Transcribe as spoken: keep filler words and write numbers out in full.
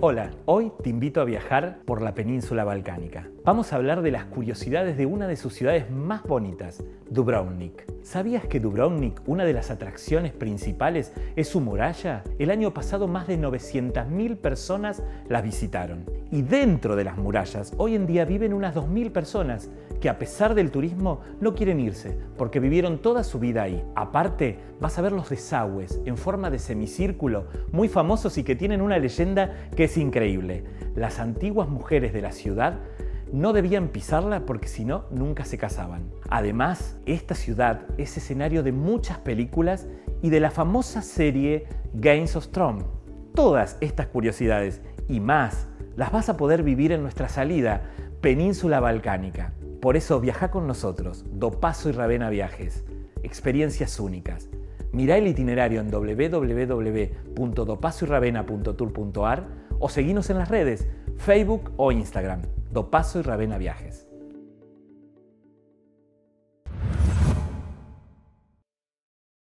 Hola, hoy te invito a viajar por la península balcánica. Vamos a hablar de las curiosidades de una de sus ciudades más bonitas, Dubrovnik. ¿Sabías que Dubrovnik, una de las atracciones principales, es su muralla? El año pasado más de novecientas mil personas la visitaron. Y dentro de las murallas, hoy en día viven unas dos mil personas que a pesar del turismo no quieren irse porque vivieron toda su vida ahí. Aparte, vas a ver los desagües en forma de semicírculo muy famosos y que tienen una leyenda que es increíble. Las antiguas mujeres de la ciudad no debían pisarla porque si no, nunca se casaban. Además, esta ciudad es escenario de muchas películas y de la famosa serie Game of Thrones. Todas estas curiosidades y más las vas a poder vivir en nuestra salida Península Balcánica. Por eso viaja con nosotros, Dopaso y Ravenna Viajes. Experiencias únicas. Mirá el itinerario en w w w punto dopaso y ravenna punto tour punto a r o seguinos en las redes, Facebook o Instagram, Dopaso y Ravenna Viajes.